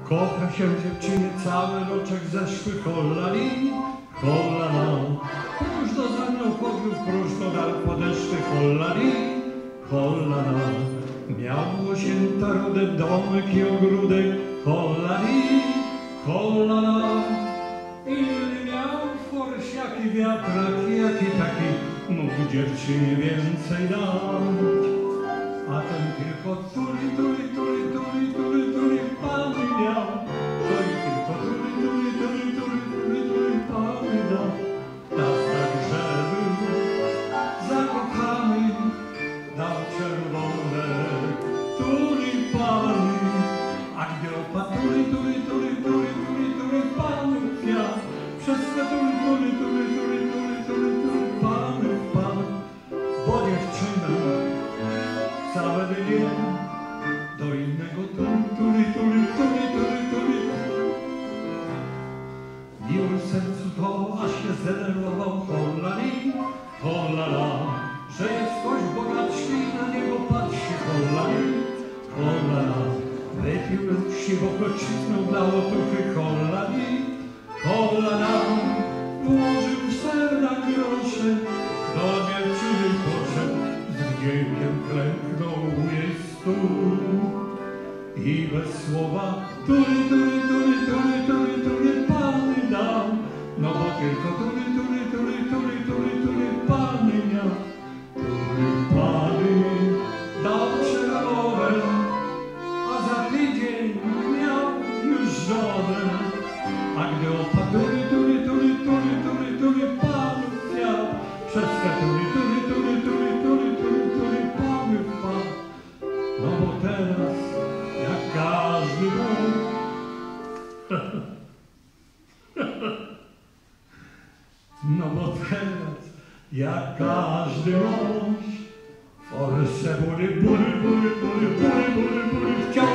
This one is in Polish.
Kocha się dziewczynie, cały roczek zeszły, hollali, hollala. Już do ze mną chodził, próżno dal podeszły, hollali, hollala. Miał osięta rodem domek i ogródek, hollali, hollala. Inny miał forsiaki, wiatraki, jaki taki, mógł dziewczynie więcej dać. A ten tylko tuli, tuli, tuli, tuli, tuli, tuli, pany miał. To i tylko tuli, tuli, tuli, tuli, tuli, tuli, pany dał. Teraz także był zakochany, dał czerwone tulipany. A gdy opadł tuli, tuli, tuli, tuli, tuli, tuli, pany kwiat, przez te tuli, tuli, tuli, tuli, tuli, tuli, tuli, pany wpadł, bo dziewczyna całe dnie do innego tuli, tuli, tuli, tuli, tuli. Miłość w sercu to, aż się zdenerwował, hollali, hollala, że jest ktoś bogatszy i na niego patrzy, hollali, hollala. Wypił siwo, pocisnął dla otuchy, hollali, hollala. Położył ser na grosze, do dziewczyny poszedł, z wdziękiem klęknął u jej stół i bez słowa tuli, tuli, tuli, tuli, tuli, tuli, pany dał. No bo tylko tuli, tuli, tuli, tuli, tuli, tuli, pany miał. Tuli, pany dał czerwone, a za tydzień miał już żonę. A gdy opadł tuli, tuli, tuli, tuli, tuli, tuli, panów kwiat, przez te tuli, tuli, tuli, tuli, tuli, tuli, tuli, pany wpadł. No bo teraz, jak każdy mąż, no bo teraz, jak każdy mąż, forsę bury, bury, bury, bury, bury, bury, bury, chciał